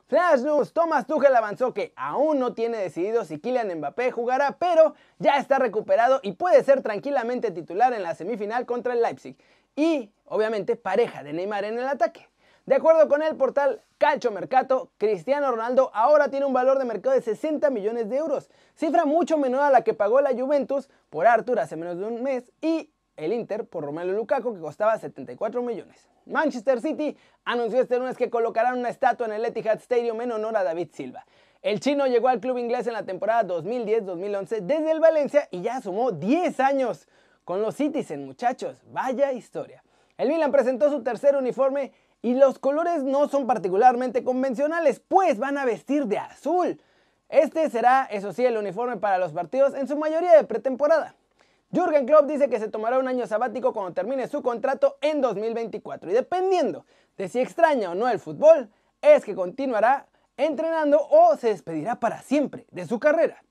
Flash News, Thomas Tuchel avanzó que aún no tiene decidido si Kylian Mbappé jugará, pero ya está recuperado y puede ser tranquilamente titular en la semifinal contra el Leipzig. Y, obviamente, pareja de Neymar en el ataque. De acuerdo con el portal Calciomercato, Cristiano Ronaldo ahora tiene un valor de mercado de 60 millones de euros, cifra mucho menor a la que pagó la Juventus por Arthur hace menos de un mes y el Inter por Romelu Lukaku, que costaba 74 millones. Manchester City anunció este lunes que colocarán una estatua en el Etihad Stadium en honor a David Silva. El chino llegó al club inglés en la temporada 2010-2011 desde el Valencia y ya sumó 10 años con los Citizen, muchachos. Vaya historia. El Milan presentó su tercer uniforme y los colores no son particularmente convencionales, pues van a vestir de azul. Este será, eso sí, el uniforme para los partidos en su mayoría de pretemporada. Jürgen Klopp dice que se tomará un año sabático cuando termine su contrato en 2024 y dependiendo de si extraña o no el fútbol, es que continuará entrenando o se despedirá para siempre de su carrera.